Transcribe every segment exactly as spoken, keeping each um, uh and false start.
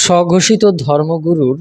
স্বঘোষিত ধর্মগুরুর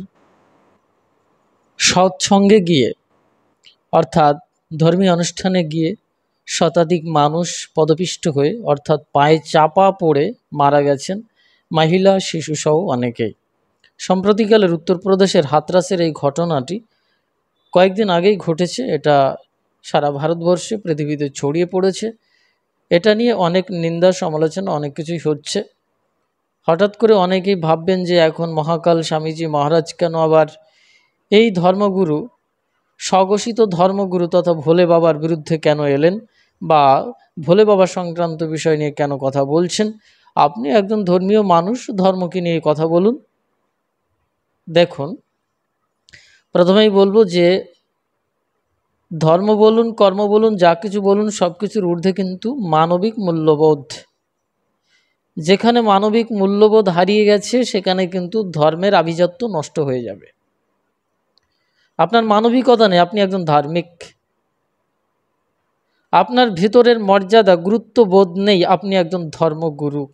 সৎসঙ্গে গিয়ে অর্থাৎ ধর্মীয় অনুষ্ঠানে গিয়ে শতাধিক মানুষ পদপিষ্ট হয়ে অর্থাৎ পায়ে চাপা পড়ে মারা গেছেন, মহিলা শিশুসহ অনেকেই। সম্প্রতিকালের উত্তরপ্রদেশের হাতরাসের এই ঘটনাটি কয়েকদিন আগেই ঘটেছে। এটা সারা ভারতবর্ষে পৃথিবীতে ছড়িয়ে পড়েছে। এটা নিয়ে অনেক নিন্দা সমালোচনা অনেক কিছুই হচ্ছে। হঠাৎ করে অনেকেই ভাববেন যে এখন মহাকাল স্বামীজি মহারাজ কেন আবার এই ধর্মগুরু স্বঘোষিত ধর্মগুরু তথা ভোলে বাবার বিরুদ্ধে কেন এলেন বা ভোলে বাবা সংক্রান্ত বিষয় নিয়ে কেন কথা বলছেন। আপনি একজন ধর্মীয় মানুষ, ধর্মকে নিয়ে কথা বলুন। দেখুন, প্রথমেই বলবো যে ধর্ম বলুন, কর্ম বলুন, যা কিছু বলুন, সব কিছুর ঊর্ধ্বে কিন্তু মানবিক মূল্যবোধ। যেখানে মানবিক মূল্যবোধ হারিয়ে গেছে সেখানে কিন্তু ধর্মের আভিজাত্য নষ্ট হয়ে যাবে। আপনার মানবিকতা নেই, আপনি একজন ধার্মিক। আপনার ভিতরের মর্যাদা গুরুত্ব বোধ নেই, আপনি একজন ধর্মগুরু।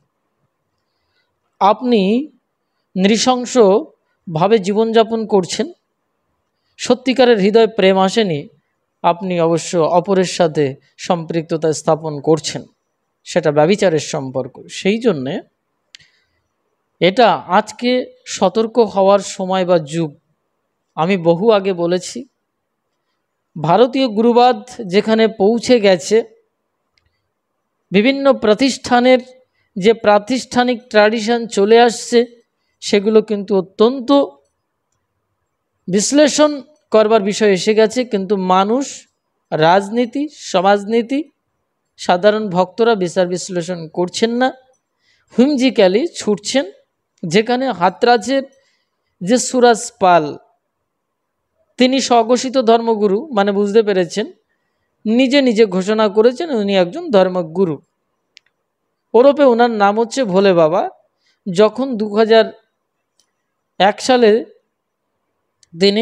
আপনি নৃশংসভাবে জীবনযাপন করছেন, সত্যিকারের হৃদয় প্রেম আসেনি, আপনি অবশ্য অপরের সাথে সম্পৃক্ততা স্থাপন করছেন, সেটা ব্যভিচারের সম্পর্ক। সেই জন্যে এটা আজকে সতর্ক হওয়ার সময় বা যুগ। আমি বহু আগে বলেছি, ভারতীয় গুরুবাদ যেখানে পৌঁছে গেছে, বিভিন্ন প্রতিষ্ঠানের যে প্রাতিষ্ঠানিক ট্র্যাডিশন চলে আসছে, সেগুলো কিন্তু অত্যন্ত বিশ্লেষণ করবার বিষয় এসে গেছে। কিন্তু মানুষ, রাজনীতি, সমাজনীতি, সাধারণ ভক্তরা বিচার বিশ্লেষণ করছেন না, হুইমজিক্যালি ছুটছেন। যেখানে হাতরাজের যে সুরাজ পাল, তিনি স্বঘোষিত ধর্মগুরু, মানে বুঝতে পেরেছেন, নিজে নিজে ঘোষণা করেছেন উনি একজন ধর্মগুরু। ওরপে ওনার নাম হচ্ছে ভোলে বাবা। যখন দু হাজার এক সালে তিনি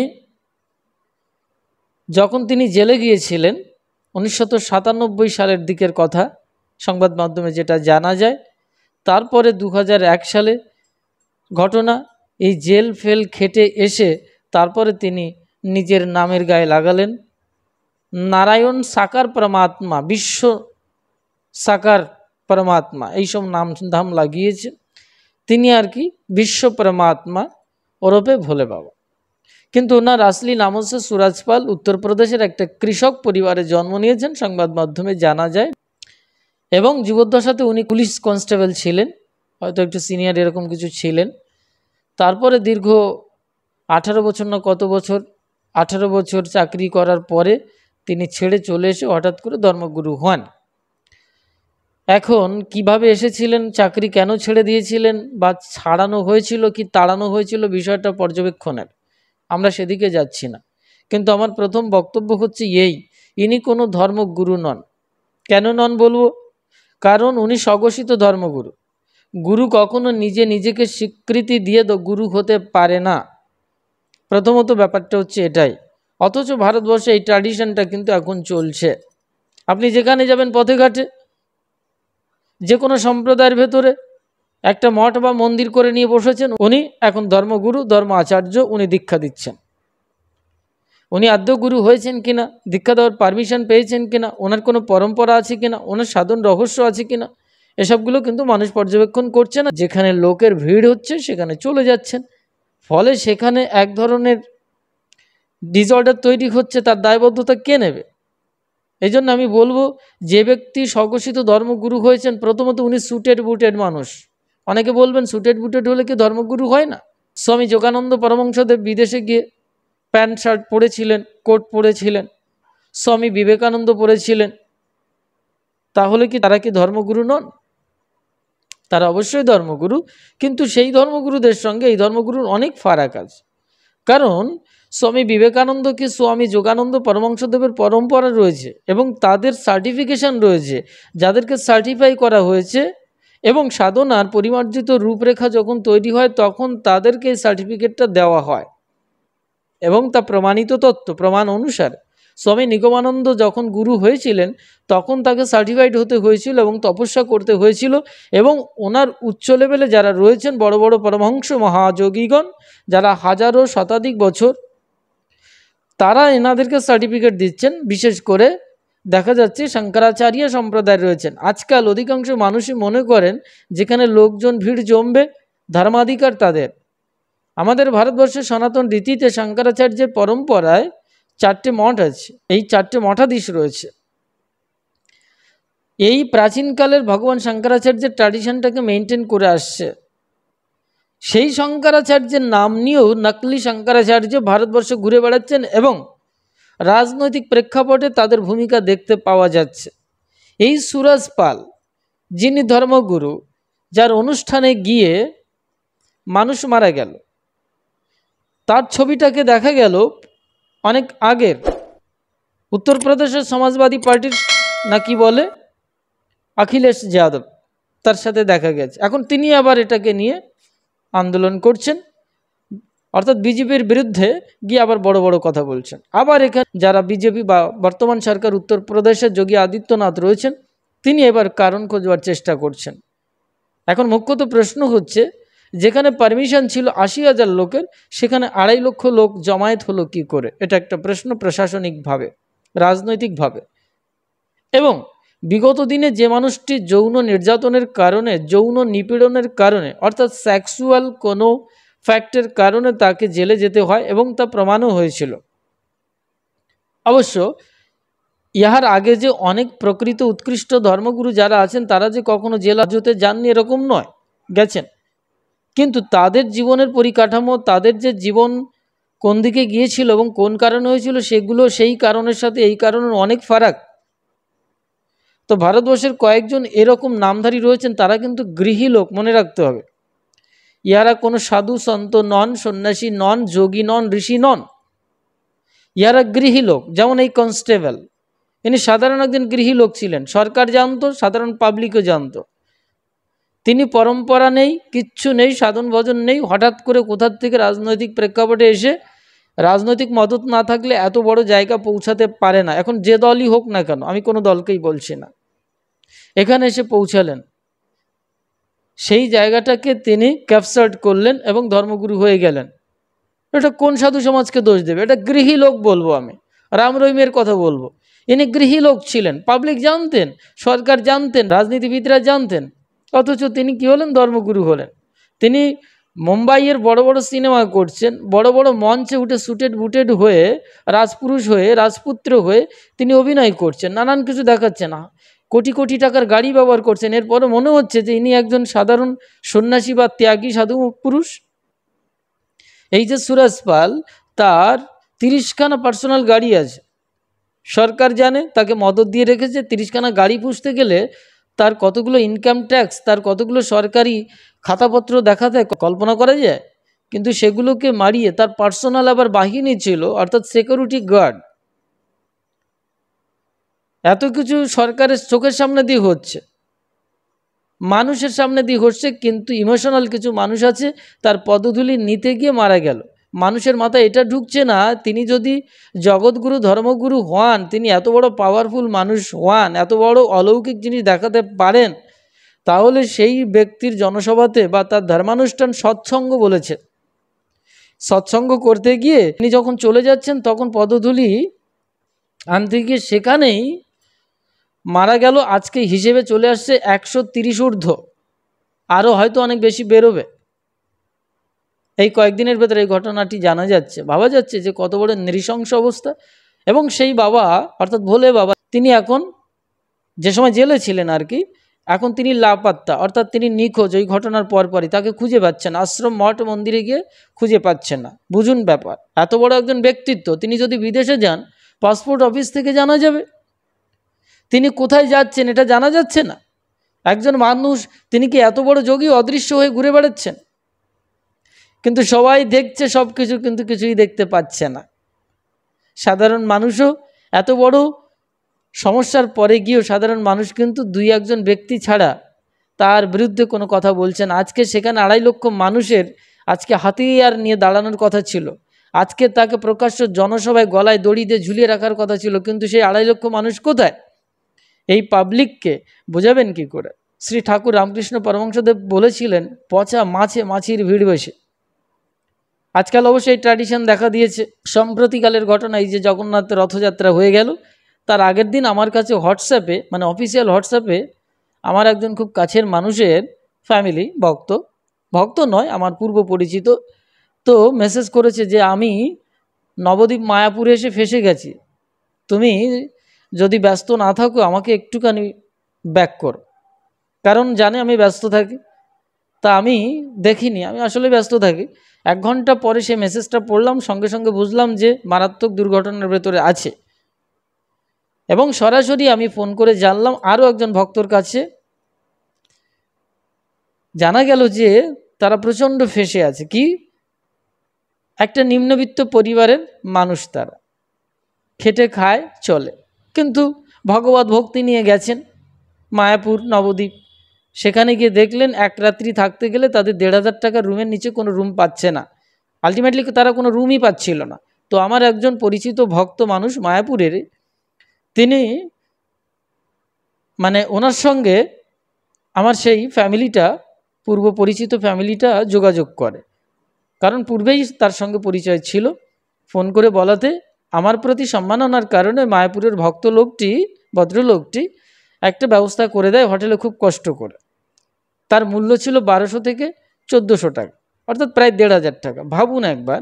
যখন তিনি জেলে গিয়েছিলেন, উনিশশো সাতানব্বই সালের দিকের কথা সংবাদ মাধ্যমে যেটা জানা যায়, তারপরে দু হাজার এক সালে ঘটনা, এই জেল ফেল খেটে এসে তারপরে তিনি নিজের নামের গায়ে লাগালেন নারায়ণ সাকার পরমাত্মা, বিশ্ব সাকার পরমাত্মা, এইসব নাম ধাম লাগিয়েছে তিনি আর কি, বিশ্ব পরমাত্মা ওরপে ভোলে বাবা। কিন্তু ওনার আসলি নাম হচ্ছে সুরাজপাল। উত্তরপ্রদেশের একটা কৃষক পরিবারে জন্ম নিয়েছেন, সংবাদ মাধ্যমে জানা যায়। এবং জীবদ্দশাতে উনি পুলিশ কনস্টেবল ছিলেন, হয়তো একটু সিনিয়র এরকম কিছু ছিলেন। তারপরে দীর্ঘ আঠারো বছর না কত বছর, আঠারো বছর চাকরি করার পরে তিনি ছেড়ে চলে এসে হঠাৎ করে ধর্মগুরু হন। এখন কিভাবে এসেছিলেন, চাকরি কেন ছেড়ে দিয়েছিলেন, বা ছাড়ানো হয়েছিল কি তাড়ানো হয়েছিল, বিষয়টা পর্যবেক্ষণের, আমরা সেদিকে যাচ্ছি না। কিন্তু আমার প্রথম বক্তব্য হচ্ছে এই, ইনি কোনো ধর্মগুরু নন। কেন নন বলবো? কারণ উনি স্বঘোষিত ধর্মগুরু। গুরু কখনো নিজে নিজেকে স্বীকৃতি দিয়ে তো গুরু হতে পারে না। প্রথমত ব্যাপারটা হচ্ছে এটাই। অথচ ভারতবর্ষে এই ট্র্যাডিশনটা কিন্তু এখন চলছে। আপনি যেখানে যাবেন, পথে ঘাটে, যে কোনো সম্প্রদায়ের ভেতরে একটা মঠ বা মন্দির করে নিয়ে বসেছেন, উনি এখন ধর্মগুরু, ধর্ম আচার্য, উনি দীক্ষা দিচ্ছেন। উনি আদ্য গুরু হয়েছেন কিনা, দীক্ষা দেওয়ার পারমিশন পেয়েছেন কিনা, ওনার কোনো পরম্পরা আছে কিনা, ওনার সাধন রহস্য আছে কিনা, এসবগুলো কিন্তু মানুষ পর্যবেক্ষণ করছে না। যেখানে লোকের ভিড় হচ্ছে সেখানে চলে যাচ্ছেন, ফলে সেখানে এক ধরনের ডিসঅর্ডার তৈরি হচ্ছে। তার দায়বদ্ধতা কে নেবে? এই জন্য আমি বলবো, যে ব্যক্তি স্বঘোষিত ধর্মগুরু হয়েছেন, প্রথমত উনি সুটেড বুটেড মানুষ। অনেকে বলবেন সুটেড বুটেড হলে কি ধর্মগুরু হয় না? স্বামী যোগানন্দ পরমহংসদেব বিদেশে গিয়ে প্যান্ট শার্ট পরেছিলেন, কোট পরেছিলেন, স্বামী বিবেকানন্দ পরেছিলেন, তাহলে কি তারা কি ধর্মগুরু নন? তারা অবশ্যই ধর্মগুরু, কিন্তু সেই ধর্মগুরুদের সঙ্গে এই ধর্মগুরুর অনেক ফারাক আছে। কারণ স্বামী বিবেকানন্দ কি স্বামী যোগানন্দ পরমহংসদেবের পরম্পরা রয়েছে এবং তাদের সার্টিফিকেশন রয়েছে, যাদেরকে সার্টিফাই করা হয়েছে, এবং সাধনার পরিমার্জিত রূপরেখা যখন তৈরি হয় তখন তাদেরকে এই সার্টিফিকেটটা দেওয়া হয় এবং তা প্রমাণিত তত্ত্ব, প্রমাণ অনুসারে। স্বামী নিগমানন্দ যখন গুরু হয়েছিলেন তখন তাকে সার্টিফাইড হতে হয়েছিল এবং তপস্যা করতে হয়েছিল, এবং ওনার উচ্চ লেভেলে যারা রয়েছেন বড় বড় পরমহংস মহাযোগীগণ যারা হাজারো শতাধিক বছর, তারা এনাদেরকে সার্টিফিকেট দিচ্ছেন। বিশেষ করে দেখা যাচ্ছে শঙ্করাচার্য সম্প্রদায় রয়েছেন। আজকাল অধিকাংশ মানুষই মনে করেন যেখানে লোকজন ভিড় জমবে ধর্মাধিকার তাদের। আমাদের ভারতবর্ষের সনাতন রীতিতে শঙ্করাচার্যের পরম্পরায় চারটে মঠ আছে, এই চারটে মঠাধীশ রয়েছে। এই প্রাচীনকালের ভগবান শঙ্করাচার্যের ট্র্যাডিশনটাকে মেনটেন করে আসছে। সেই শঙ্করাচার্যের নাম নিয়েও নকলি শঙ্করাচার্য ভারতবর্ষে ঘুরে বেড়াচ্ছেন এবং রাজনৈতিক প্রেক্ষাপটে তাদের ভূমিকা দেখতে পাওয়া যাচ্ছে। এই সুরজ পাল, যিনি ধর্মগুরু, যার অনুষ্ঠানে গিয়ে মানুষ মারা গেল, তার ছবিটাকে দেখা গেল অনেক আগের উত্তরপ্রদেশের সমাজবাদী পার্টির নাকি বলে অখিলেশ যাদব, তার সাথে দেখা গেছে। এখন তিনি আবার এটাকে নিয়ে আন্দোলন করছেন, অর্থাৎ বিজেপির বিরুদ্ধে গিয়ে আবার বড় বড় কথা বলছেন। আবার এখানে যারা বিজেপি বা বর্তমান সরকার উত্তরপ্রদেশের যোগী আদিত্যনাথ রয়েছেন, তিনি এবার কারণ খোঁজবার চেষ্টা করছেন। এখন মুখ্যত প্রশ্ন হচ্ছে, যেখানে পারমিশন ছিল আশি হাজার লোকের, সেখানে আড়াই লক্ষ লোক জমায়েত হলো কি করে? এটা একটা প্রশ্ন প্রশাসনিকভাবে, রাজনৈতিকভাবে। এবং বিগত দিনে যে মানুষটি যৌন নির্যাতনের কারণে, যৌন নিপীড়নের কারণে, অর্থাৎ সেক্সুয়াল কোনো ফ্যাক্টের কারণে তাকে জেলে যেতে হয় এবং তা প্রমাণও হয়েছিল। অবশ্য ইহার আগে যে অনেক প্রকৃত উৎকৃষ্ট ধর্মগুরু যারা আছেন তারা যে কখনো জেল হাজতে যাননি এরকম নয়, গেছেন। কিন্তু তাদের জীবনের পরিকাঠামো, তাদের যে জীবন কোন দিকে গিয়েছিল এবং কোন কারণে হয়েছিল, সেগুলো সেই কারণের সাথে এই কারণের অনেক ফারাক। তো ভারতবর্ষের কয়েকজন এরকম নামধারী রয়েছেন, তারা কিন্তু গৃহী লোক, মনে রাখতে হবে। ইহারা কোনো সাধু সন্ত নন, সন্ন্যাসী নন, যোগী নন, ঋষি নন, ইহারা গৃহী লোক। যেমন এই কনস্টেবল, ইনি সাধারণ একজন গৃহী লোক ছিলেন, সরকার জানতো, সাধারণ পাবলিকও জানতো। তিনি পরম্পরা নেই, কিচ্ছু নেই, সাধন ভজন নেই, হঠাৎ করে কোথার থেকে রাজনৈতিক প্রেক্ষাপটে এসে, রাজনৈতিক মদত না থাকলে এত বড় জায়গা পৌঁছাতে পারে না। এখন যে দলই হোক না কেন, আমি কোনো দলকেই বলছি না, এখানে এসে পৌঁছালেন, সেই জায়গাটাকে তিনি ক্যাপচার্ড করলেন এবং ধর্মগুরু হয়ে গেলেন। এটা কোন সাধু সমাজকে দোষ দেবে? এটা গৃহী লোক বলবো আমি, রাম রহিমের কথা বলবো। ইনি গৃহী লোক ছিলেন, পাবলিক জানতেন, সরকার জানতেন, রাজনীতিবিদরা জানতেন, অথচ তিনি কি হলেন? ধর্মগুরু হলেন। তিনি মুম্বাইয়ের বড় বড় সিনেমা করছেন, বড় বড় মঞ্চে উঠে সুটেড বুটেড হয়ে, রাজপুরুষ হয়ে, রাজপুত্র হয়ে তিনি অভিনয় করছেন, নানান কিছু দেখাচ্ছেন, কোটি কোটি টাকার গাড়ি ব্যবহার করছেন। এরপরে মনে হচ্ছে যে ইনি একজন সাধারণ সন্ন্যাসী বা ত্যাগী সাধু পুরুষ। এই যে সুরজ পাল, তার তিরিশখানা পার্সোনাল গাড়ি আছে, সরকার জানে, তাকে মদত দিয়ে রেখেছে। তিরিশখানা গাড়ি পুষতে গেলে তার কতগুলো ইনকাম ট্যাক্স, তার কতগুলো সরকারি খাতাপত্র দেখাতে কল্পনা করা যায়। কিন্তু সেগুলোকে মারিয়ে তার পার্সোনাল আবার বাহিনী ছিল, অর্থাৎ সিকিউরিটি গার্ড। এত কিছু সরকারের চোখের সামনে দিয়ে হচ্ছে, মানুষের সামনে দিয়ে হচ্ছে, কিন্তু ইমোশনাল কিছু মানুষ আছে, তার পদধূলি নিতে গিয়ে মারা গেল। মানুষের মাথায় এটা ঢুকছে না, তিনি যদি জগৎগুরু ধর্মগুরু হন, তিনি এত বড় পাওয়ারফুল মানুষ হন, এত বড় অলৌকিক জিনিস দেখাতে পারেন, তাহলে সেই ব্যক্তির জনসভাতে বা তার ধর্মানুষ্ঠান সৎসঙ্গ বলেছে। সৎসঙ্গ করতে গিয়ে তিনি যখন চলে যাচ্ছেন, তখন পদধূলি আনতে গিয়ে সেখানেই মারা গেল। আজকে হিসেবে চলে আসছে একশো তিরিশ ঊর্ধ্ব, আরও হয়তো অনেক বেশি বেরোবে। এই কয়েকদিনের ভেতরে এই ঘটনাটি জানা যাচ্ছে। ভাবা যাচ্ছে যে কত বড় নৃশংস অবস্থা। এবং সেই বাবা, অর্থাৎ ভোলে বাবা, তিনি এখন, যে সময় জেলে ছিলেন আর কি, এখন তিনি লাপাত্তা, অর্থাৎ তিনি নিখোঁজ। ওই ঘটনার পরপরই তাকে খুঁজে পাচ্ছেন, আশ্রম মঠ মন্দিরে গিয়ে খুঁজে পাচ্ছেন না। বুঝুন ব্যাপার, এত বড় একজন ব্যক্তিত্ব, তিনি যদি বিদেশে যান, পাসপোর্ট অফিস থেকে জানা যাবে তিনি কোথায় যাচ্ছেন, এটা জানা যাচ্ছে না। একজন মানুষ, তিনি কি এত বড় যোগী অদৃশ্য হয়ে ঘুরে বেড়াচ্ছেন? কিন্তু সবাই দেখছে সব কিছু, কিন্তু কিছুই দেখতে পাচ্ছে না। সাধারণ মানুষও এত বড় সমস্যার পরে গিয়েও সাধারণ মানুষ কিন্তু দুই একজন ব্যক্তি ছাড়া তার বিরুদ্ধে কোনো কথা বলছেন। আজকে সেখানে আড়াই লক্ষ মানুষের আজকে হাতিয়ার নিয়ে দাঁড়ানোর কথা ছিল, আজকে তাকে প্রকাশ্য জনসভায় গলায় দড়ি দিয়ে ঝুলিয়ে রাখার কথা ছিল, কিন্তু সেই আড়াই লক্ষ মানুষ কোথায়? এই পাবলিককে বোঝাবেন কি করে? শ্রী ঠাকুর রামকৃষ্ণ পরমহংসদেব বলেছিলেন, পচা মাছে মাছির ভিড় বসে। আজকাল অবশ্যই এই ট্র্যাডিশন দেখা দিয়েছে। সম্প্রতিকালের ঘটনা, এই যে জগন্নাথ রথযাত্রা হয়ে গেল, তার আগের দিন আমার কাছে হোয়াটসঅ্যাপে, মানে অফিসিয়াল হোয়াটসঅ্যাপে, আমার একজন খুব কাছের মানুষের ফ্যামিলি, ভক্ত ভক্ত নয় আমার পূর্ব পরিচিত, তো মেসেজ করেছে যে আমি নবদ্বীপ মায়াপুরে এসে ফেসে গেছি, তুমি যদি ব্যস্ত না থাকো আমাকে একটুখানি ব্যাক করো। কারণ জানে আমি ব্যস্ত থাকি, তা আমি দেখিনি, আমি আসলে ব্যস্ত থাকি। এক ঘন্টা পরে সে মেসেজটা পড়লাম, সঙ্গে সঙ্গে বুঝলাম যে মারাত্মক দুর্ঘটনার ভেতরে আছে। এবং সরাসরি আমি ফোন করে জানলাম আরও একজন ভক্তর কাছে, জানা গেল যে তারা প্রচণ্ড ফেঁসে আছে। কি? একটা নিম্নবিত্ত পরিবারের মানুষ, তারা খেটে খায় চলে, কিন্তু ভগবত ভক্তি নিয়ে গেছেন মায়াপুর নবদ্বীপ। সেখানে গিয়ে দেখলেন এক রাত্রি থাকতে গেলে তাদের দেড় হাজার টাকার রুমের নিচে কোনো রুম পাচ্ছে না। আলটিমেটলি তারা কোনো রুমই পাচ্ছিল না। তো আমার একজন পরিচিত ভক্ত মানুষ মায়াপুরের, তিনি মানে ওনার সঙ্গে আমার সেই ফ্যামিলিটা, পূর্ব পরিচিত ফ্যামিলিটা যোগাযোগ করে, কারণ পূর্বেই তার সঙ্গে পরিচয় ছিল। ফোন করে বলাতে আমার প্রতি সম্মাননার কারণে মায়াপুরের ভক্ত লোকটি, ভদ্রলোকটি একটা ব্যবস্থা করে দেয় হোটেলে, খুব কষ্ট করে। তার মূল্য ছিল বারোশো থেকে চোদ্দোশো টাকা, অর্থাৎ প্রায় দেড় হাজার টাকা। ভাবুন একবার,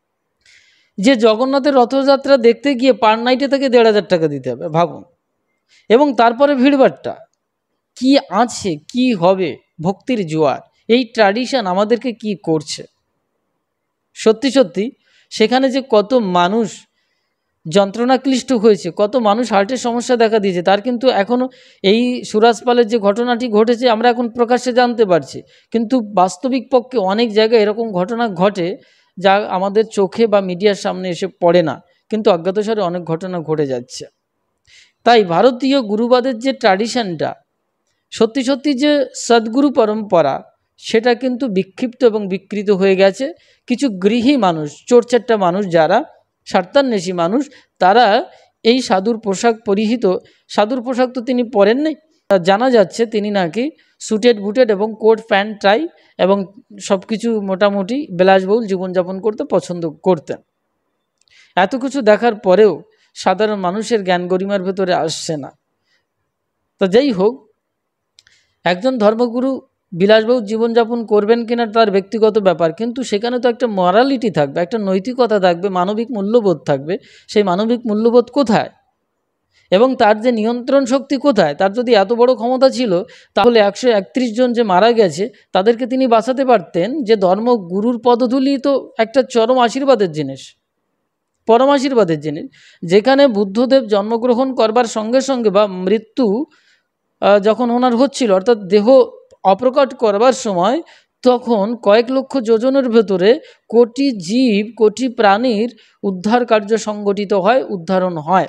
যে জগন্নাথের রথযাত্রা দেখতে গিয়ে পার নাইটে তাকে দেড় হাজার টাকা দিতে হবে, ভাবুন। এবং তারপরে ভিড়ভাট্টা, কি আছে, কি হবে, ভক্তির জোয়ার। এই ট্র্যাডিশন আমাদেরকে কি করছে? সত্যি সত্যি সেখানে যে কত মানুষ যন্ত্রণাক্লিষ্ট হয়েছে, কত মানুষ হার্টের সমস্যা দেখা দিয়েছে, তার কিন্তু এখনও, এই সুরাজপালের যে ঘটনাটি ঘটেছে আমরা এখন প্রকাশ্যে জানতে পারছি, কিন্তু বাস্তবিক পক্ষে অনেক জায়গায় এরকম ঘটনা ঘটে যা আমাদের চোখে বা মিডিয়ার সামনে এসে পড়ে না, কিন্তু অজ্ঞাতসারে অনেক ঘটনা ঘটে যাচ্ছে। তাই ভারতীয় গুরুবাদের যে ট্র্যাডিশনটা, সত্যি সত্যি যে সদ্গুরু পরম্পরা, সেটা কিন্তু বিক্ষিপ্ত এবং বিকৃত হয়ে গেছে। কিছু গৃহী মানুষ, চোরচাট্টা মানুষ, যারা স্বার্থান্বেষী মানুষ, তারা এই সাধুর পোশাক পরিহিত, সাধুর পোশাক তো তিনি পরেননি, জানা যাচ্ছে তিনি নাকি সুটেড বুটেড এবং কোট প্যান্ট টাই এবং সব কিছু মোটামুটি বিলাসবহুল জীবনযাপন করতে পছন্দ করতেন। এত কিছু দেখার পরেও সাধারণ মানুষের জ্ঞান গরিমার ভেতরে আসছে না। তো যাই হোক, একজন ধর্মগুরু বিলাসবহুল জীবনযাপন করবেন কিনা তার ব্যক্তিগত ব্যাপার, কিন্তু সেখানে তো একটা মরালিটি থাকবে, একটা নৈতিকতা থাকবে, মানবিক মূল্যবোধ থাকবে। সেই মানবিক মূল্যবোধ কোথায়? এবং তার যে নিয়ন্ত্রণ শক্তি কোথায়? তার যদি এত বড় ক্ষমতা ছিল, তাহলে একশো একত্রিশ জন যে মারা গেছে তাদেরকে তিনি বাঁচাতে পারতেন। যে ধর্মগুরুর পদধূলি তো একটা চরম আশীর্বাদের জিনিস, পরম আশীর্বাদের জিনিস। যেখানে বুদ্ধদেব জন্মগ্রহণ করবার সঙ্গে সঙ্গে বা মৃত্যু যখন ওনার হচ্ছিল, অর্থাৎ দেহ অপ্রকট করবার সময়, তখন কয়েক লক্ষ যোজনের ভেতরে কোটি জীব, কোটি প্রাণীর উদ্ধার কার্য সংগঠিত হয়, উদ্ধারণ হয়।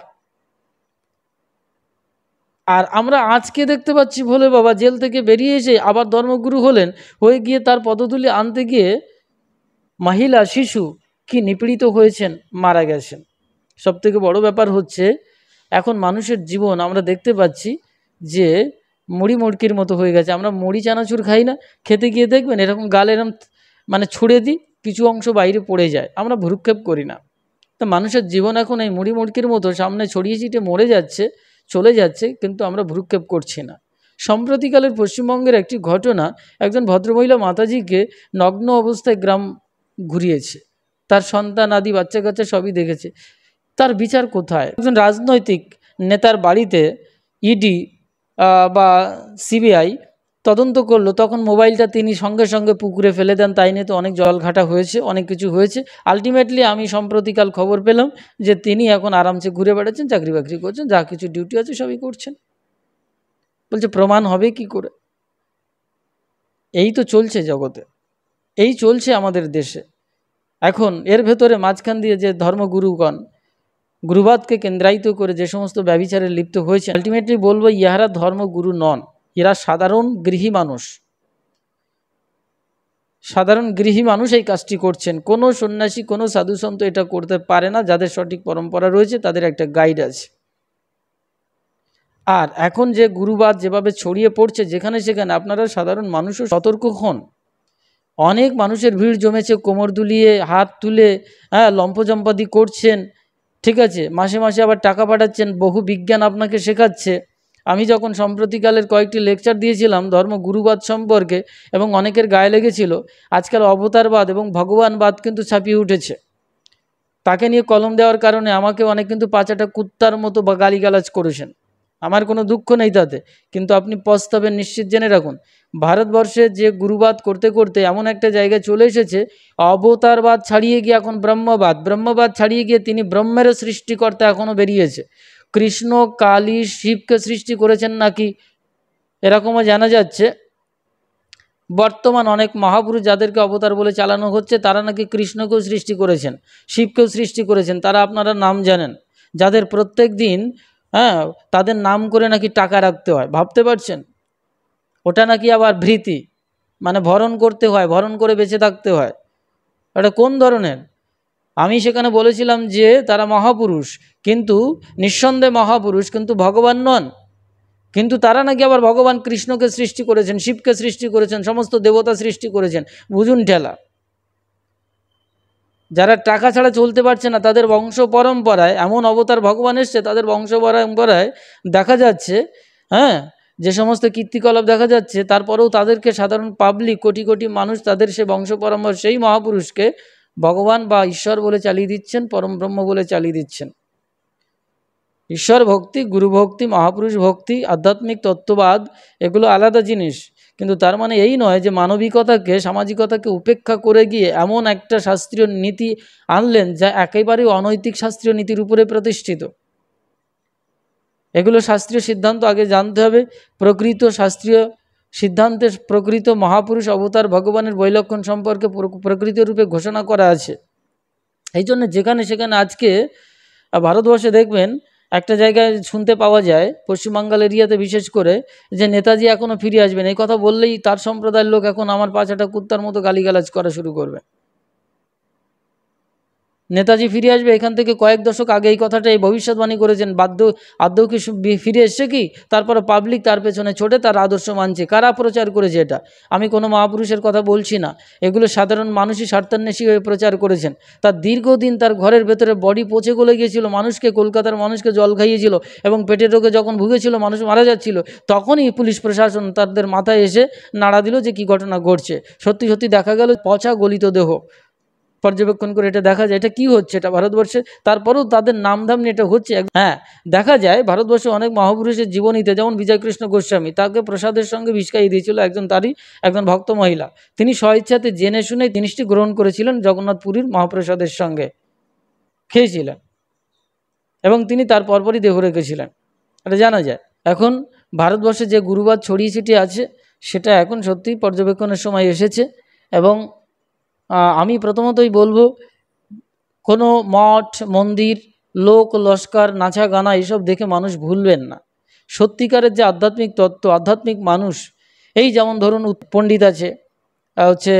আর আমরা আজকে দেখতে পাচ্ছি ভোলে বাবা জেল থেকে বেরিয়ে এসে আবার ধর্মগুরু হলেন, হয়ে গিয়ে তার পদধূলি আনতে গিয়ে মহিলা, শিশু কি নিপীড়িত হয়েছেন, মারা গেছেন। সবথেকে বড় ব্যাপার হচ্ছে, এখন মানুষের জীবন আমরা দেখতে পাচ্ছি যে মুড়ি মুড়কির মতো হয়ে গেছে। আমরা মুড়ি চানাচুর খাই না, খেতে গিয়ে দেখবেন এরকম গাল এরম মানে ছুঁড়ে দিই, কিছু অংশ বাইরে পড়ে যায়, আমরা ভ্রুক্ষেপ করি না। তো মানুষের জীবন এখন এই মুড়ি মুড়কির মতো সামনে ছড়িয়ে ছিটিয়ে মরে যাচ্ছে, চলে যাচ্ছে, কিন্তু আমরা ভ্রুক্ষেপ করছি না। সম্প্রতিকালের পশ্চিমবঙ্গের একটি ঘটনা, একজন ভদ্রমহিলা মাতাজিকে নগ্ন অবস্থায় গ্রাম ঘুরিয়েছে, তার সন্তান আদি বাচ্চা কাচ্চা সবই দেখেছে। তার বিচার কোথায়? একজন রাজনৈতিক নেতার বাড়িতে ইডি বা সিবিআই তদন্ত করলো, তখন মোবাইলটা তিনি সঙ্গে সঙ্গে পুকুরে ফেলে দেন। তাই নিয়ে তো অনেক জলঘাটা হয়েছে, অনেক কিছু হয়েছে। আলটিমেটলি আমি সম্প্রতিকাল খবর পেলাম যে তিনি এখন আরামসে ঘুরে বেড়াচ্ছেন, চাকরি বাকরি করছেন, যা কিছু ডিউটি আছে সবই করছেন। বলছে প্রমাণ হবে কি করে? এই তো চলছে জগতে, এই চলছে আমাদের দেশে। এখন এর ভেতরে মাঝখান দিয়ে যে ধর্মগুরুগণ গুরুবাদকে কেন্দ্রায়িত করে যে সমস্ত ব্যভিচারে লিপ্ত হয়েছে, আলটিমেটলি বলবো ইহারা ধর্মগুরু নন, এরা সাধারণ গৃহী মানুষ। সাধারণ গৃহী মানুষ এই কাজটি করছেন। কোনো সন্ন্যাসী, কোনো সাধুসন্ত এটা করতে পারে না। যাদের সঠিক পরম্পরা রয়েছে তাদের একটা গাইড আছে। আর এখন যে গুরুবাদ যেভাবে ছড়িয়ে পড়ছে যেখানে সেখানে, আপনারা সাধারণ মানুষও সতর্ক হন। অনেক মানুষের ভিড় জমেছে, কোমর দুলিয়ে হাত তুলে হ্যাঁ লম্পজম্পাদি করছেন, ঠিক আছে, মাসে মাসে আবার টাকা পাঠাচ্ছেন, বহু বিজ্ঞান আপনাকে শেখাচ্ছে। আমি যখন সম্প্রতিকালের কয়েকটি লেকচার দিয়েছিলাম ধর্ম গুরুবাদ সম্পর্কে, এবং অনেকের গায়ে লেগেছিল। আজকাল অবতারবাদ এবং ভগবানবাদ কিন্তু ছাপিয়ে উঠেছে। তাকে নিয়ে কলম দেওয়ার কারণে আমাকে অনেক কিন্তু পাঁচাটা কুত্তার মতো বা গালিগালাজ করেছেন। আমার কোনো দুঃখ নেই তাতে, কিন্তু আপনি পস্তাবেন নিশ্চিত জেনে রাখুন। ভারতবর্ষে যে গুরুবাদ করতে করতে এমন একটা জায়গায় চলে এসেছে, অবতারবাদ ছাড়িয়ে গিয়ে এখন ব্রহ্মবাদ, ব্রহ্মবাদ ছাড়িয়ে গিয়ে তিনি ব্রহ্মের সৃষ্টিকর্তা এখনও বেরিয়েছে। কৃষ্ণ কালী শিবকে সৃষ্টি করেছেন নাকি এরকমও জানা যাচ্ছে। বর্তমান অনেক মহাপুরুষ যাদেরকে অবতার বলে চালানো হচ্ছে, তারা নাকি কৃষ্ণকেও সৃষ্টি করেছেন, শিবকেও সৃষ্টি করেছেন। তারা আপনারা নাম জানেন, যাদের প্রত্যেক দিন হ্যাঁ তাদের নাম করে নাকি টাকা রাখতে হয়, ভাবতে পারছেন? ওটা নাকি আবার ভৃতি, মানে ভরণ করতে হয়, ভরণ করে বেঁচে থাকতে হয়। এটা কোন ধরনের? আমি সেখানে বলেছিলাম যে তারা মহাপুরুষ, কিন্তু নিঃসন্দেহে মহাপুরুষ, কিন্তু ভগবান নন। কিন্তু তারা নাকি আবার ভগবান কৃষ্ণকে সৃষ্টি করেছেন, শিবকে সৃষ্টি করেছেন, সমস্ত দেবতা সৃষ্টি করেছেন। বুঝুন ঠেলা। যারা টাকা ছাড়া চলতে পারছে না, তাদের বংশ পরম্পরায় এমন অবতার ভগবান এসছে, তাদের বংশ পরম্পরায় দেখা যাচ্ছে হ্যাঁ যে সমস্ত কীর্তিকলাপ দেখা যাচ্ছে, তারপরেও তাদেরকে সাধারণ পাবলিক, কোটি কোটি মানুষ তাদের সে বংশ পরম্পরা, সেই মহাপুরুষকে ভগবান বা ঈশ্বর বলে চালিয়ে দিচ্ছেন, পরম ব্রহ্ম বলে চালিয়ে দিচ্ছেন। ঈশ্বর ভক্তি, গুরু ভক্তি, মহাপুরুষ ভক্তি, আধ্যাত্মিক তত্ত্ববাদ এগুলো আলাদা জিনিস। কিন্তু তার মানে এই নয় যে মানবিকতাকে, সামাজিকতাকে উপেক্ষা করে গিয়ে এমন একটা শাস্ত্রীয় নীতি আনলেন যা একেবারেই অনৈতিক শাস্ত্রীয় নীতির উপরে প্রতিষ্ঠিত। এগুলো শাস্ত্রীয় সিদ্ধান্ত আগে জানতে হবে। প্রকৃত শাস্ত্রীয় সিদ্ধান্তে প্রকৃত মহাপুরুষ অবতার ভগবানের বৈলক্ষণ সম্পর্কে প্রকৃত রূপে ঘোষণা করা আছে। এই জন্য যেখানে সেখানে আজকে ভারতবর্ষে দেখবেন একটা জায়গায় শুনতে পাওয়া যায়, পশ্চিমবাংলার এরিয়াতে বিশেষ করে, যে নেতাজি এখনও ফিরে আসবেন। এই কথা বললেই তার সম্প্রদায়ের লোক এখন আমার পাঁচাটা কুত্তার মতো গালিগালাজ করা শুরু করবে। নেতাজি ফিরে আসবে, এখান থেকে কয়েক দশক আগে এই কথাটা এই ভবিষ্যৎবাণী করেছেন। বাধ্য আদৌ কি ফিরে এসছে কি? তারপরে পাবলিক তার পেছনে ছোটে, তার আদর্শ মানছে। কারা প্রচার করেছে এটা? আমি কোনো মহাপুরুষের কথা বলছি না, এগুলো সাধারণ মানুষই স্বার্থান্বেষী হয়ে প্রচার করেছেন। তার দীর্ঘদিন তার ঘরের ভেতরে বডি পচে গলে গিয়েছিল, মানুষকে, কলকাতার মানুষকে জল খাইয়েছিল, এবং পেটের রোগে যখন ভুগেছিল, মানুষ মারা যাচ্ছিল, তখনই পুলিশ প্রশাসন তাদের মাথায় এসে নাড়া দিল যে কি ঘটনা ঘটছে। সত্যি সত্যি দেখা গেল পচা গলিত দেহ, পর্যবেক্ষণ করে এটা দেখা যায় এটা কি হচ্ছে এটা ভারতবর্ষে। তারপরেও তাদের নামধাম নিয়ে এটা হচ্ছে। হ্যাঁ, দেখা যায় ভারতবর্ষে অনেক মহাপুরুষের জীবনীতে, যেমন বিজয়কৃষ্ণ গোস্বামী, তাকে প্রসাদের সঙ্গে বিষ খাইয়ে দিয়েছিল একজন, তারই একজন ভক্ত মহিলা। তিনি স্বইচ্ছাতে জেনে শুনে জিনিসটি গ্রহণ করেছিলেন, জগন্নাথ পুরীর মহাপ্রসাদের সঙ্গে খেয়েছিলেন, এবং তিনি তার পরপরই দেহ রেখেছিলেন, এটা জানা যায়। এখন ভারতবর্ষে যে গুরুবাদ ছড়িয়ে ছিটিয়ে আছে, সেটা এখন সত্যিই পর্যবেক্ষণের সময় এসেছে। এবং আমি প্রথমতই বলবো, কোনো মঠ মন্দির, লোক লস্কর, নাচা গানা এইসব দেখে মানুষ ভুলবেন না। সত্যিকারের যে আধ্যাত্মিক তত্ত্ব, আধ্যাত্মিক মানুষ, এই যেমন ধরুন পণ্ডিত আছে হচ্ছে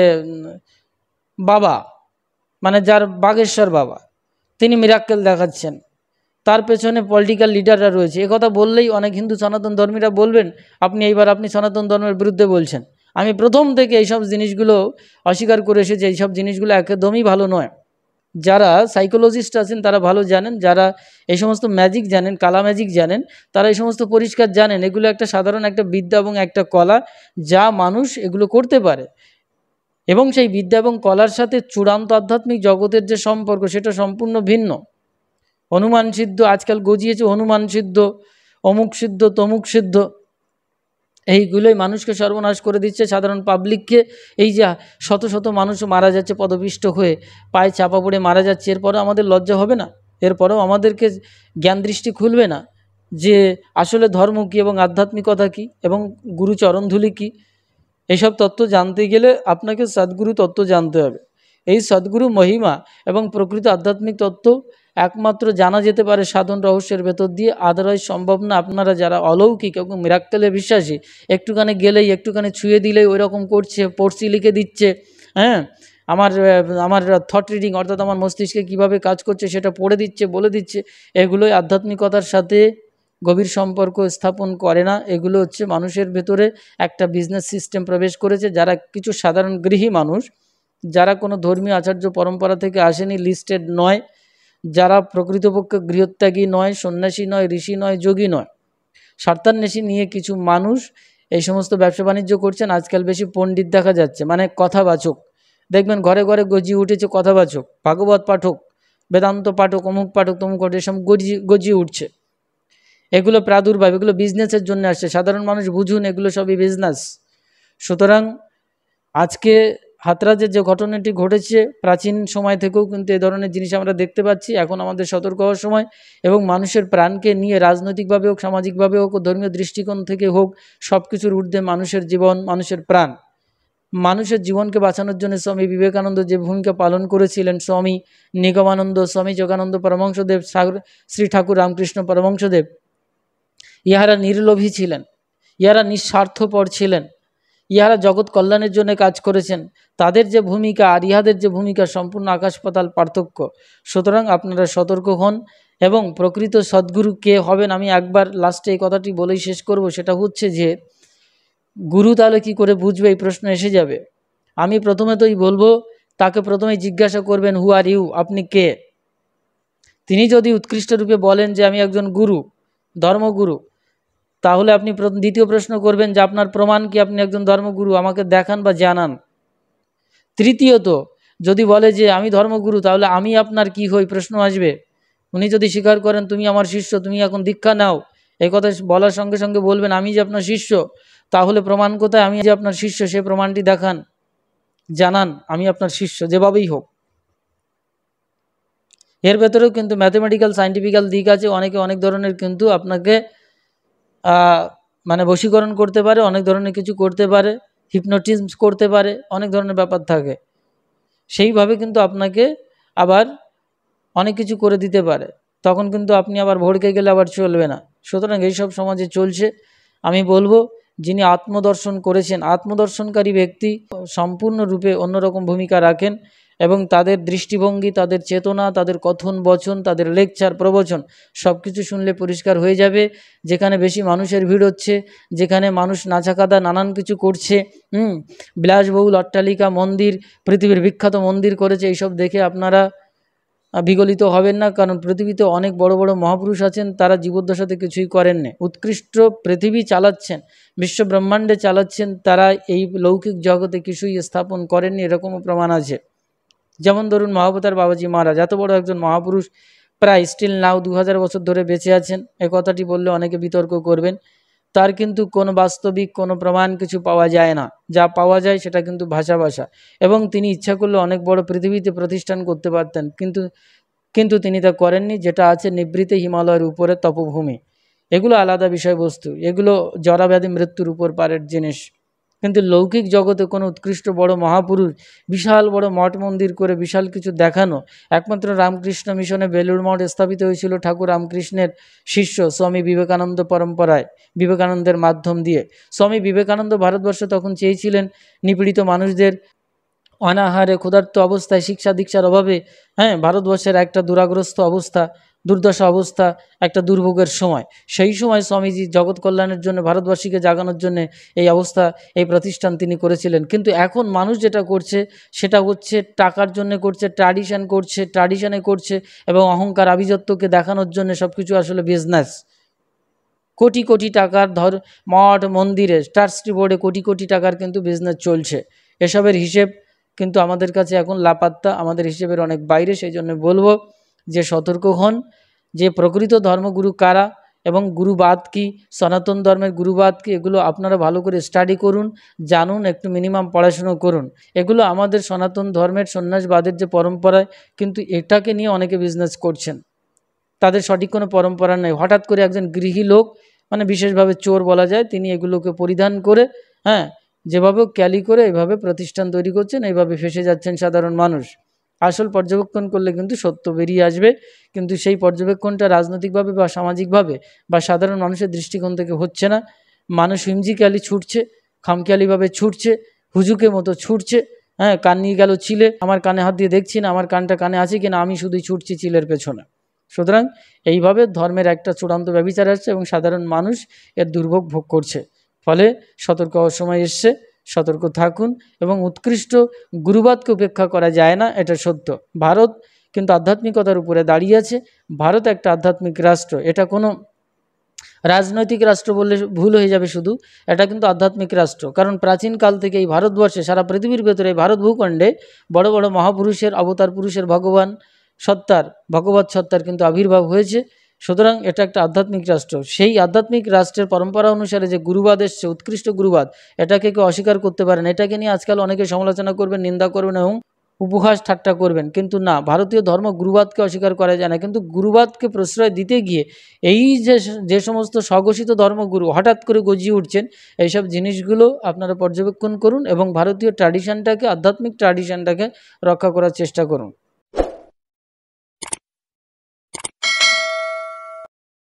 বাবা, মানে যার বাগেশ্বর বাবা, তিনি মিরাক্কেল দেখাচ্ছেন, তার পেছনে পলিটিক্যাল লিডাররা রয়েছে। এ কথা বললেই অনেক হিন্দু সনাতন ধর্মীরা বলবেন আপনি এইবার আপনি সনাতন ধর্মের বিরুদ্ধে বলছেন। আমি প্রথম থেকে এইসব জিনিসগুলো অস্বীকার করে এসেছি। এইসব জিনিসগুলো একদমই ভালো নয়। যারা সাইকোলজিস্ট আছেন তারা ভালো জানেন, যারা এই সমস্ত ম্যাজিক জানেন, কালা ম্যাজিক জানেন, তারা এই সমস্ত পরিষ্কার জানেন এগুলো একটা সাধারণ একটা বিদ্যা এবং একটা কলা, যা মানুষ এগুলো করতে পারে। এবং সেই বিদ্যা এবং কলার সাথে চূড়ান্ত আধ্যাত্মিক জগতের যে সম্পর্ক, সেটা সম্পূর্ণ ভিন্ন। হনুমান সিদ্ধ আজকাল গজিয়েছে, হনুমান সিদ্ধ, অমুক সিদ্ধ, তমুক সিদ্ধ, এইগুলোই মানুষকে সর্বনাশ করে দিচ্ছে, সাধারণ পাবলিককে। এই যে শত শত মানুষ মারা যাচ্ছে পদপিষ্ট হয়ে, পায়ে চাপা পড়ে মারা যাচ্ছে, এরপরেও আমাদের লজ্জা হবে না? এরপরেও আমাদেরকে জ্ঞান দৃষ্টি খুলবে না যে আসলে ধর্ম কী এবং আধ্যাত্মিকতা কী এবং গুরুচরণধুলি কী? এইসব তত্ত্ব জানতে গেলে আপনাকে সদ্গুরু তত্ত্ব জানতে হবে। এই সদ্গুরু মহিমা এবং প্রকৃত আধ্যাত্মিক তত্ত্ব একমাত্র জানা যেতে পারে সাধন রহস্যের ভেতর দিয়ে, আদারওয়াইজ সম্ভব না। আপনারা যারা অলৌকিক এবং মিরাক্কেলে বিশ্বাসী, একটুখানি গেলেই, একটুখানি ছুঁয়ে দিলেই ওই রকম করছে, পড়ছি লিখে দিচ্ছে, হ্যাঁ, আমার আমার থট রিডিং অর্থাৎ আমার মস্তিষ্কে কীভাবে কাজ করছে সেটা পড়ে দিচ্ছে, বলে দিচ্ছে। এগুলোই আধ্যাত্মিকতার সাথে গভীর সম্পর্ক স্থাপন করে না। এগুলো হচ্ছে মানুষের ভেতরে একটা বিজনেস সিস্টেম প্রবেশ করেছে। যারা কিছু সাধারণ গৃহী মানুষ, যারা কোনো ধর্মীয় আচার্য পরম্পরা থেকে আসেনি, লিস্টেড নয়, যারা প্রকৃতপক্ষে গৃহত্যাগী নয়, সন্ন্যাসী নয়, ঋষি নয়, যোগী নয়, স্বার্থান্বেষী নিয়ে কিছু মানুষ এই সমস্ত ব্যবসা বাণিজ্য করছেন। আজকাল বেশি পণ্ডিত দেখা যাচ্ছে, মানে কথাবাচক। দেখবেন ঘরে ঘরে গজিয়ে উঠেছে কথাবাচক, ভাগবত পাঠক, বেদান্ত পাঠক, অমুক পাঠক, তমুক পাঠক, এসব গজিয়ে গজিয়ে উঠছে। এগুলো প্রাদুর্ভাব, এগুলো বিজনেসের জন্য আসছে। সাধারণ মানুষ বুঝুন, এগুলো সবই বিজনেস। সুতরাং আজকে হাতরাজের যে ঘটনাটি ঘটেছে, প্রাচীন সময় থেকেও কিন্তু এ ধরনের জিনিস আমরা দেখতে পাচ্ছি। এখন আমাদের সতর্ক হওয়ার সময়, এবং মানুষের প্রাণকে নিয়ে রাজনৈতিকভাবে হোক, সামাজিকভাবে হোক, ধর্মীয় দৃষ্টিকোণ থেকে হোক, সব কিছুর ঊর্ধ্বে মানুষের জীবন, মানুষের প্রাণ। মানুষের জীবনকে বাঁচানোর জন্য স্বামী বিবেকানন্দ যে ভূমিকা পালন করেছিলেন, স্বামী নিগমানন্দ, স্বামী যোগানন্দ পরমহংসদেব, শ্রী ঠাকুর রামকৃষ্ণ পরমহংসদেব, ইহারা নির্লোভী ছিলেন, ইহারা নিঃস্বার্থপর ছিলেন, ইহারা জগৎ কল্যাণের জন্য কাজ করেছেন। তাদের যে ভূমিকা আর ইহাদের যে ভূমিকা, সম্পূর্ণ আকাশ পাতাল পার্থক্য। সুতরাং আপনারা সতর্ক হন, এবং প্রকৃত সদ্গুরু কে হবেন, আমি একবার লাস্টে এই কথাটি বলেই শেষ করব। সেটা হচ্ছে যে গুরু তাহলে কী করে বুঝবে, এই প্রশ্ন এসে যাবে। আমি প্রথমে তোই বলবো, তাকে প্রথমে জিজ্ঞাসা করবেন, হু আর ইউ, আপনি কে? তিনি যদি উৎকৃষ্ট রূপে বলেন যে আমি একজন গুরু, ধর্মগুরু, তাহলে আপনি দ্বিতীয় প্রশ্ন করবেন যে আপনার প্রমাণ কি, আপনি একজন ধর্মগুরু, আমাকে দেখান বা জানান। তৃতীয়ত যদি বলে যে আমি ধর্মগুরু, তাহলে আমি আপনার কি হই, প্রশ্ন আসবে। উনি যদি স্বীকার করেন তুমি আমার শিষ্য, তুমি এখন দীক্ষা নাও, এই কথা বলার সঙ্গে সঙ্গে বলবেন আমি যে আপনার শিষ্য, তাহলে প্রমাণ কোথায়, আমি যে আপনার শিষ্য, সে প্রমাণটি দেখান, জানান আমি আপনার শিষ্য, যেভাবেই হোক। এর ভেতরেও কিন্তু ম্যাথমেটিক্যাল সায়েন্টিফিক্যাল দিক আছে। অনেকে অনেক ধরনের কিন্তু আপনাকে মানে বশীকরণ করতে পারে, অনেক ধরনের কিছু করতে পারে, হিপনোটিজম করতে পারে, অনেক ধরনের ব্যাপার থাকে। সেইভাবে কিন্তু আপনাকে আবার অনেক কিছু করে দিতে পারে, তখন কিন্তু আপনি আবার ভড়কে গেলে আবার চলবে না। সুতরাং এইসব সমাজে চলছে। আমি বলবো, যিনি আত্মদর্শন করেছেন, আত্মদর্শনকারী ব্যক্তি সম্পূর্ণরূপে অন্যরকম ভূমিকা রাখেন, এবং তাদের দৃষ্টিভঙ্গি, তাদের চেতনা, তাদের কথন বচন, তাদের লেকচার, প্রবচন সব কিছু শুনলে পরিষ্কার হয়ে যাবে। যেখানে বেশি মানুষের ভিড় হচ্ছে, যেখানে মানুষ নাচাকাদা নানান কিছু করছে, হুম বিলাসবহুল অট্টালিকা, মন্দির, পৃথিবীর বিখ্যাত মন্দির করেছে, এইসব দেখে আপনারা বিগলিত হবেন না। কারণ পৃথিবীতে অনেক বড় বড় মহাপুরুষ আছেন, তারা জীবদ্দশাতে কিছুই করেননি, উৎকৃষ্ট পৃথিবী চালাচ্ছেন, বিশ্ব ব্রহ্মাণ্ডে চালাচ্ছেন, তারা এই লৌকিক জগতে কিছুই স্থাপন করেননি, এরকমও প্রমাণ আছে। যেমন ধরুন মহাবতার বাবাজি মহারাজ, এত বড় একজন মহাপুরুষ, প্রায় স্টিল নাও দু হাজার বছর ধরে বেঁচে আছেন। এ কথাটি বললে অনেকে বিতর্ক করবেন, তার কিন্তু কোনো বাস্তবিক কোনো প্রমাণ কিছু পাওয়া যায় না। যা পাওয়া যায় সেটা কিন্তু ভাষা ভাষা, এবং তিনি ইচ্ছা করলে অনেক বড় পৃথিবীতে প্রতিষ্ঠান করতে পারতেন, কিন্তু কিন্তু তিনি তা করেননি। যেটা আছে নিভৃতে হিমালয়ের উপরে তপভূমি, এগুলো আলাদা বিষয়বস্তু, এগুলো জরাব্যাধি মৃত্যুর উপর পারের জিনিস। কিন্তু লৌকিক জগতে কোনো উৎকৃষ্ট বড় মহাপুরুষ বিশাল বড় মঠ মন্দির করে বিশাল কিছু দেখানো, একমাত্র রামকৃষ্ণ মিশনে বেলুড় মঠ স্থাপিত হয়েছিল ঠাকুর রামকৃষ্ণের শিষ্য স্বামী বিবেকানন্দ পরম্পরায়, বিবেকানন্দের মাধ্যম দিয়ে। স্বামী বিবেকানন্দ ভারতবর্ষে তখন চেয়েছিলেন নিপীড়িত মানুষদের, অনাহারে ক্ষুধার্ত অবস্থায়, শিক্ষা দীক্ষার অভাবে, হ্যাঁ ভারতবর্ষের একটা দুরাগ্রস্ত অবস্থা, দুর্দশা অবস্থা, একটা দুর্ভোগের সময়, সেই সময় স্বামীজি জগৎ কল্যাণের জন্য, ভারতবাসীকে জাগানোর জন্য এই অবস্থা, এই প্রতিষ্ঠান তিনি করেছিলেন। কিন্তু এখন মানুষ যেটা করছে সেটা হচ্ছে টাকার জন্য করছে, ট্র্যাডিশন করছে, ট্র্যাডিশনে করছে, এবং অহংকার আভিজাত্যকে দেখানোর জন্য সব কিছু আসলে বিজনেস। কোটি কোটি টাকার ধর মঠ মন্দিরে, ট্রাস্টি বোর্ডে কোটি কোটি টাকার কিন্তু বিজনেস চলছে। এসবের হিসেব কিন্তু আমাদের কাছে এখন লাপাত্তা, আমাদের হিসেবের অনেক বাইরে। সেই জন্য বলবো যে সতর্ক হন, যে প্রকৃত ধর্মগুরু কারা এবং গুরুবাদ কি, সনাতন ধর্মের গুরুবাদ কি, এগুলো আপনারা ভালো করে স্টাডি করুন, জানুন, একটু মিনিমাম পড়াশুনো করুন। এগুলো আমাদের সনাতন ধর্মের সন্ন্যাসবাদের যে পরম্পরায়, কিন্তু এটাকে নিয়ে অনেকে বিজনেস করছেন, তাদের সঠিক কোনো পরম্পরা নেই। হঠাৎ করে একজন গৃহী লোক, মানে বিশেষভাবে চোর বলা যায়, তিনি এগুলোকে পরিধান করে, হ্যাঁ যেভাবে ক্যালি করে এভাবে প্রতিষ্ঠান তৈরি করছেন, এইভাবে ফেসে যাচ্ছেন সাধারণ মানুষ। আসল পর্যবেক্ষণ করলে কিন্তু সত্য বেরিয়ে আসবে, কিন্তু সেই পর্যবেক্ষণটা রাজনৈতিকভাবে বা সামাজিকভাবে বা সাধারণ মানুষের দৃষ্টিকোণ থেকে হচ্ছে না। মানুষ হিমজিক্যালি ছুটছে, খামখেয়ালিভাবে ছুটছে, হুজুকের মতো ছুটছে, হ্যাঁ, কান নিয়ে গেল চিলে, আমার কানে হাত দিয়ে দেখছি না আমার কানটা কানে আছে কিনা, আমি শুধুই ছুটছি চিলের পেছনে। সুতরাং এইভাবে ধর্মের একটা চূড়ান্ত ব্যভিচার আসছে এবং সাধারণ মানুষ এর দুর্ভোগ ভোগ করছে। ফলে সতর্ক হওয়ার সময় এসছে, সতর্ক থাকুন। এবং উৎকৃষ্ট গুরুবাদকে উপেক্ষা করা যায় না, এটা সত্য। ভারত কিন্তু আধ্যাত্মিকতার উপরে দাঁড়িয়ে আছে। ভারত একটা আধ্যাত্মিক রাষ্ট্র, এটা কোনো রাজনৈতিক রাষ্ট্র বললে ভুল হয়ে যাবে, শুধু এটা কিন্তু আধ্যাত্মিক রাষ্ট্র। কারণ প্রাচীনকাল থেকে এই ভারতবর্ষে, সারা পৃথিবীর ভেতরে, এই ভারত ভূখণ্ডে বড় বড় মহাপুরুষের, অবতার পুরুষের, ভগবান সত্তার, ভগবত সত্তার কিন্তু আবির্ভাব হয়েছে। সুতরাং এটা একটা আধ্যাত্মিক রাষ্ট্র। সেই আধ্যাত্মিক রাষ্ট্রের পরম্পরা অনুসারে যে গুরুবাদ এসছে, উৎকৃষ্ট গুরুবাদ, এটাকে কেউ অস্বীকার করতে পারে না। এটাকে নিয়ে আজকাল অনেকে সমালোচনা করবেন, নিন্দা করবেন এবং উপহাস ঠাট্টা করবেন, কিন্তু না, ভারতীয় ধর্ম গুরুবাদকে অস্বীকার করা যায় না। কিন্তু গুরুবাদকে প্রশ্রয় দিতে গিয়ে এই যে যে সমস্ত স্বঘোষিত ধর্মগুরু হঠাৎ করে গজিয়ে উঠছেন, এইসব জিনিসগুলো আপনারা পর্যবেক্ষণ করুন এবং ভারতীয় ট্র্যাডিশনটাকে, আধ্যাত্মিক ট্র্যাডিশনটাকে রক্ষা করার চেষ্টা করুন।